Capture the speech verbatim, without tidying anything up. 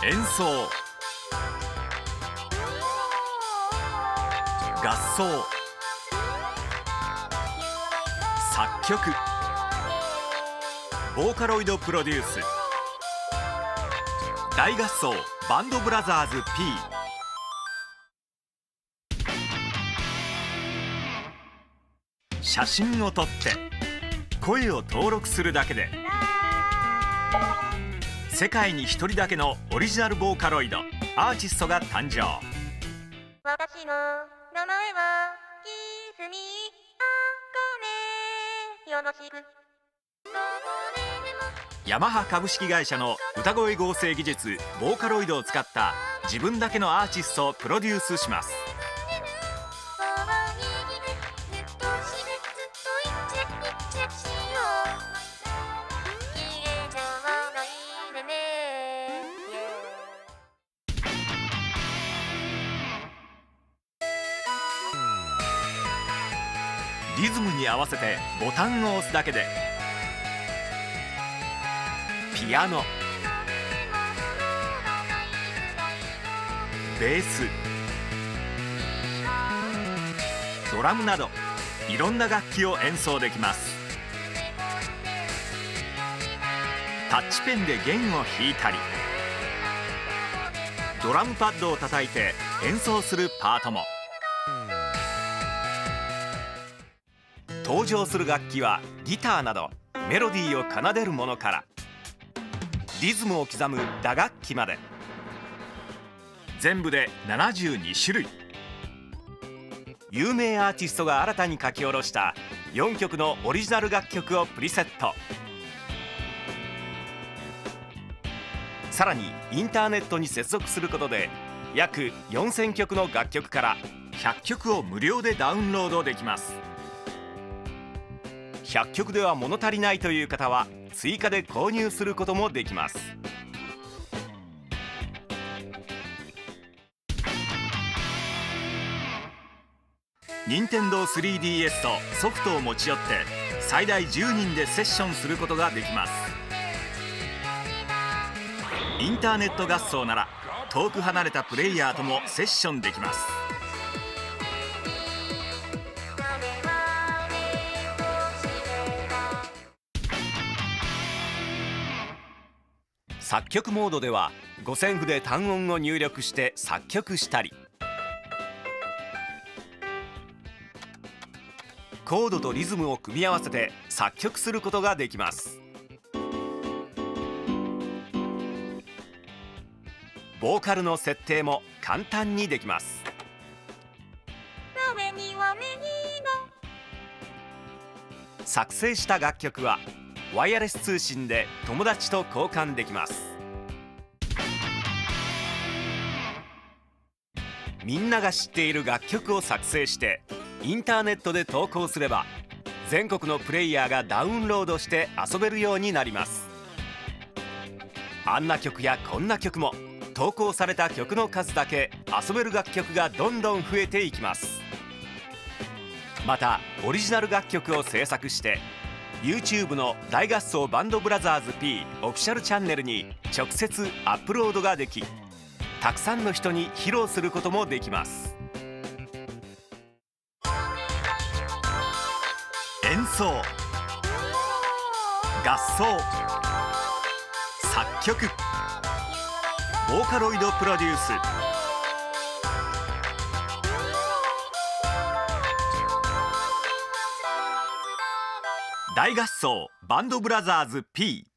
演奏、合奏、作曲、ボーカロイドプロデュース、大合奏バンドブラザーズ P。 写真を撮って声を登録するだけで世界に一人だけのオリジナルボーカロイドアーティストが誕生。 私の名前は泉あかね。よろしく。 ヤマハ株式会社の歌声合成技術ボーカロイドを使った自分だけのアーティストをプロデュースします。リズムに合わせてボタンを押すだけでピアノ、ベース、ドラムなどいろんな楽器を演奏できます。タッチペンで弦を弾いたりドラムパッドを叩いて演奏するパートも。登場する楽器はギターなどメロディーを奏でるものからリズムを刻む打楽器まで全部でななじゅうにしゅるい。有名アーティストが新たに書き下ろしたよんきょくのオリジナル楽曲をプリセット。さらにインターネットに接続することで約よんせんきょくの楽曲からひゃっきょくを無料でダウンロードできます。ひゃっきょくでは物足りないという方は追加で購入することもできます。任天堂 スリーディーエス とソフトを持ち寄って最大じゅうにんでセッションすることができます。インターネット合奏なら遠く離れたプレイヤーともセッションできます。作曲モードでは五線譜で単音を入力して作曲したりコードとリズムを組み合わせて作曲することができます。ボーカルの設定も簡単にできます。作成した楽曲はワイヤレス通信で友達と交換できます。みんなが知っている楽曲を作成してインターネットで投稿すれば全国のプレイヤーがダウンロードして遊べるようになります。あんな曲やこんな曲も投稿された曲の数だけ遊べる楽曲がどんどん増えていきます。またオリジナル楽曲を制作してYouTube の大合奏バンドブラザーズ P オフィシャルチャンネルに直接アップロードができたくさんの人に披露することもできます。演奏、合奏、作曲、ボーカロイドプロデュース、大合奏バンドブラザーズ P。